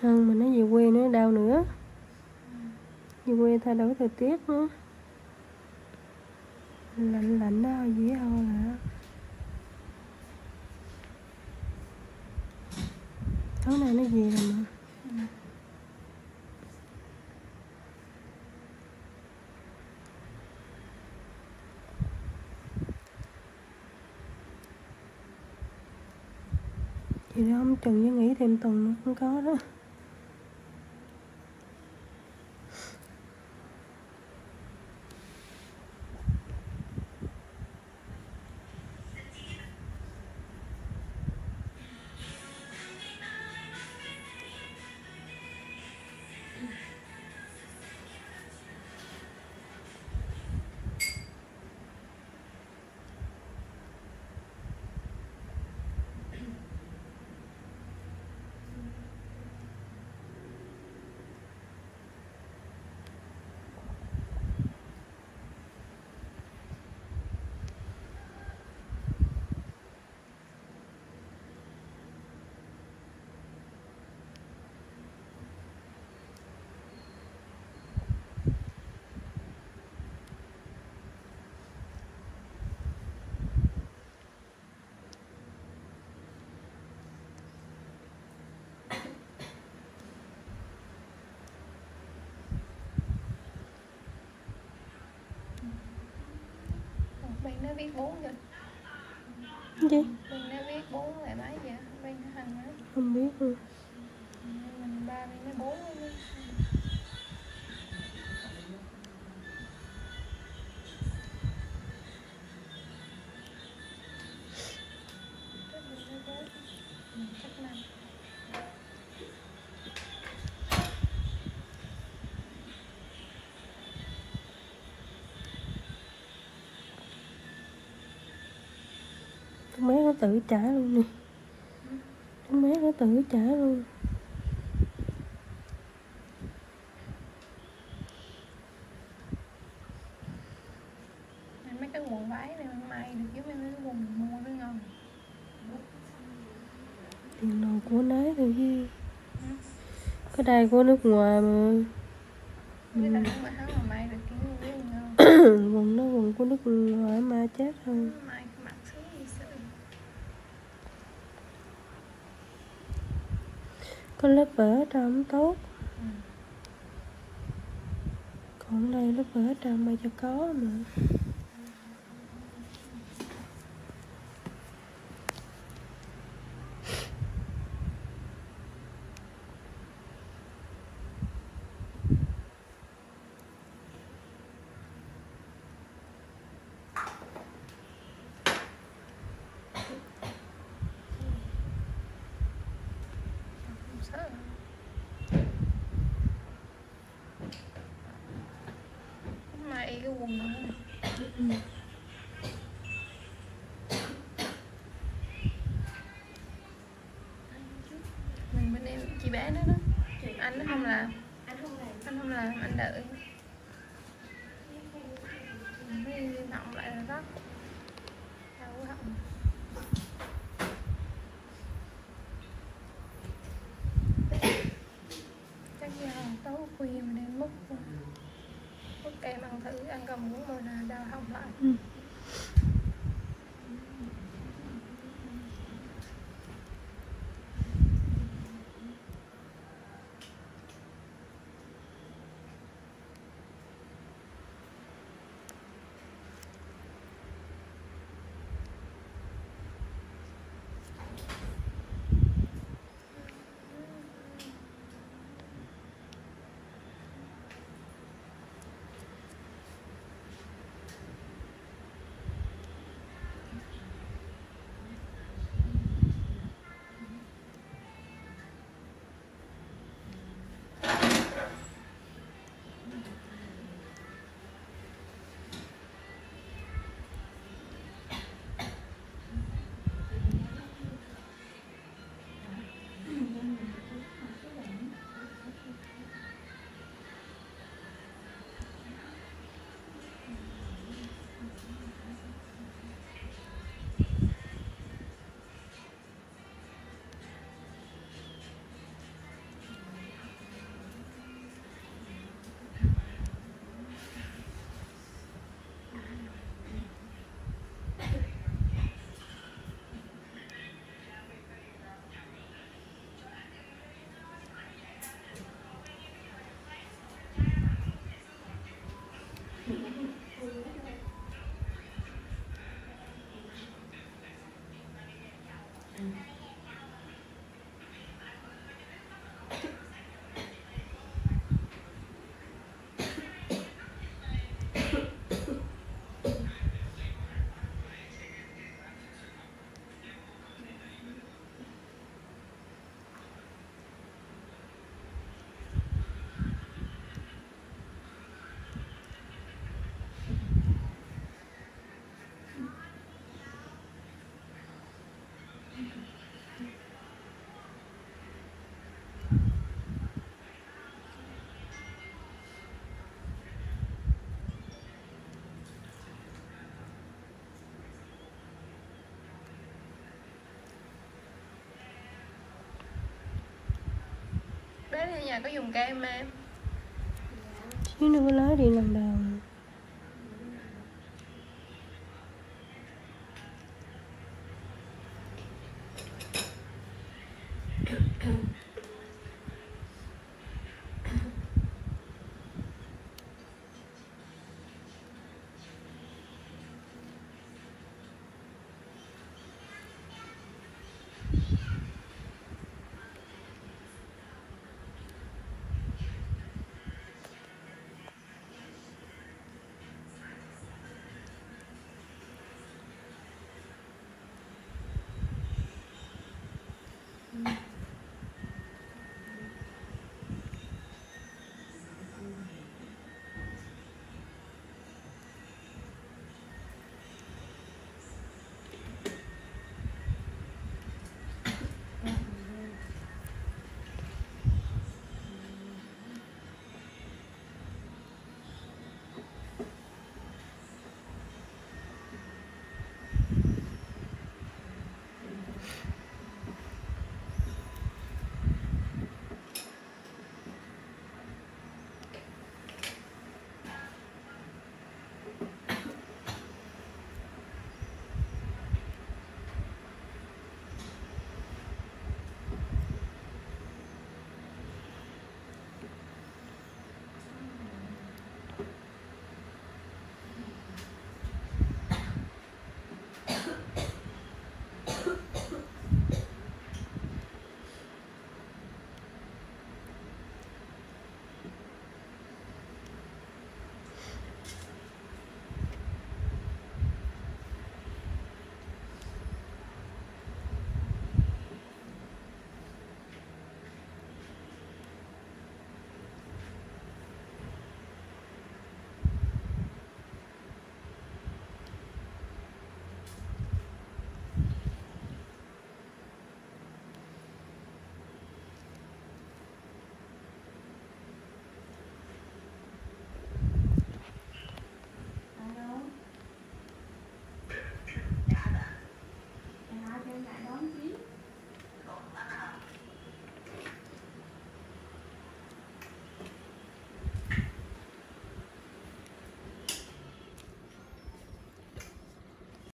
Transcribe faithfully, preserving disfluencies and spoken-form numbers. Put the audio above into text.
Hơn mà nó về quê nữa đau nữa. Về quê thay đổi thời tiết nữa. Lạnh lạnh đó dễ ho là. Tháng này nó về rồi mà. Ừ. Thì đó ông Trần với nghỉ thêm tuần nữa không có đó. Bên nó viết bốn rồi. Cái gì? Bên nó viết bốn lại mấy vậy? Bên nó hành mấy? Không biết luôn. Mình ba bên nó bốn rồi. Con bé nó tự trả luôn nè. Con bé nó tự trả luôn. Mấy cái quần vải này mình may được chứ mấy cái quần mua nó ngon. Tiền đồ của nấy thôi chứ. Cái đai của nước ngoài mà. Cái đằng mà hắn mà may được kiểu như thế ngon. Quần đó quần của nước ngoài mà chết thôi. May mặc thứ gì sợ. Có lớp vở trong tốt. Ừ. Còn đây lớp vở trong mà cho có mà. Sợ. May cái quần nữa này. Ừ. Mình bên em chị bé nữa đó. Anh nó không làm. Anh không làm. Anh không làm, anh đợi. Mới nọng lại là đó. Đau quá họng. Chắc giờ tối khuya mà đang múc múc kem ăn thử, ăn cầm muỗng rồi là đau họng lại. Ừ. Bé ở nhà có dùng kem em? Xíu nữa có lấy đi lần đầu.